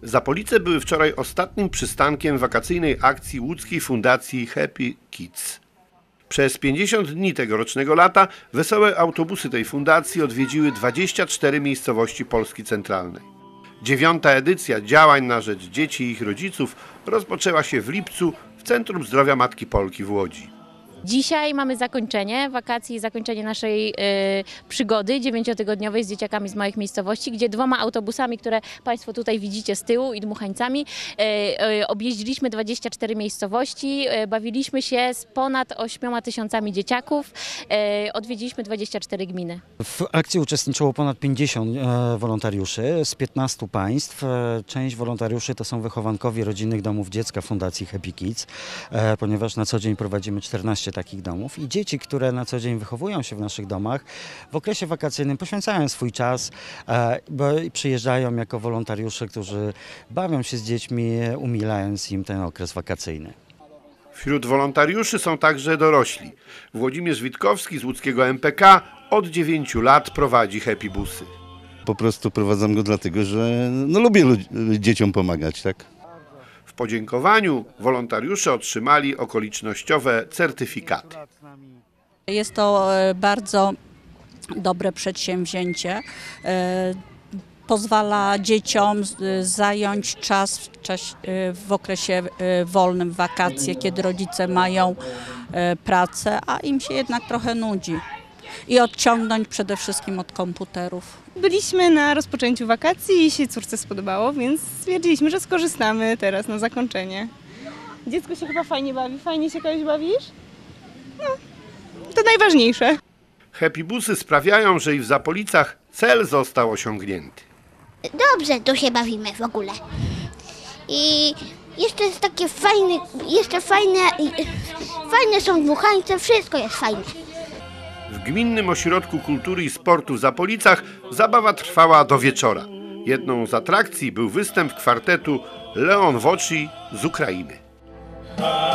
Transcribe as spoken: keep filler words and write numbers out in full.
Zapolice były wczoraj ostatnim przystankiem wakacyjnej akcji łódzkiej fundacji Happy Kids. Przez pięćdziesiąt dni tegorocznego lata wesołe autobusy tej fundacji odwiedziły dwadzieścia cztery miejscowości Polski centralnej. Dziewiąta edycja działań na rzecz dzieci i ich rodziców rozpoczęła się w lipcu w Centrum Zdrowia Matki Polki w Łodzi. Dzisiaj mamy zakończenie wakacji, zakończenie naszej y, przygody dziewięciotygodniowej z dzieciakami z małych miejscowości, gdzie dwoma autobusami, które Państwo tutaj widzicie z tyłu i dmuchańcami, y, y, objeździliśmy dwadzieścia cztery miejscowości, y, bawiliśmy się z ponad ośmioma tysiącami dzieciaków, y, odwiedziliśmy dwadzieścia cztery gminy. W akcji uczestniczyło ponad pięćdziesiąt e, wolontariuszy z piętnastu państw. E, część wolontariuszy to są wychowankowie rodzinnych domów dziecka Fundacji Happy Kids, e, ponieważ na co dzień prowadzimy czternaście takich domów i dzieci, które na co dzień wychowują się w naszych domach, w okresie wakacyjnym poświęcają swój czas, e, bo przyjeżdżają jako wolontariusze, którzy bawią się z dziećmi, umilając im ten okres wakacyjny. Wśród wolontariuszy są także dorośli. Włodzimierz Witkowski z łódzkiego M P K od dziewięciu lat prowadzi Happy Busy. Po prostu prowadzam go dlatego, że no, lubię dzieciom pomagać, tak? W podziękowaniu wolontariusze otrzymali okolicznościowe certyfikaty. Jest to bardzo dobre przedsięwzięcie. Pozwala dzieciom zająć czas w, czas w okresie wolnym, w wakacje, kiedy rodzice mają pracę, a im się jednak trochę nudzi. I odciągnąć przede wszystkim od komputerów. Byliśmy na rozpoczęciu wakacji i się córce spodobało, więc stwierdziliśmy, że skorzystamy teraz na zakończenie. Dziecko się chyba fajnie bawi. Fajnie się kogoś bawisz? No, to najważniejsze. Happy Busy sprawiają, że i w Zapolicach cel został osiągnięty. Dobrze tu się bawimy w ogóle. I jeszcze jest takie fajne, jeszcze fajne, fajne są dmuchańce, wszystko jest fajne. W Gminnym Ośrodku Kultury i Sportu w Zapolicach zabawa trwała do wieczora. Jedną z atrakcji był występ kwartetu Leon Woczi z Ukrainy.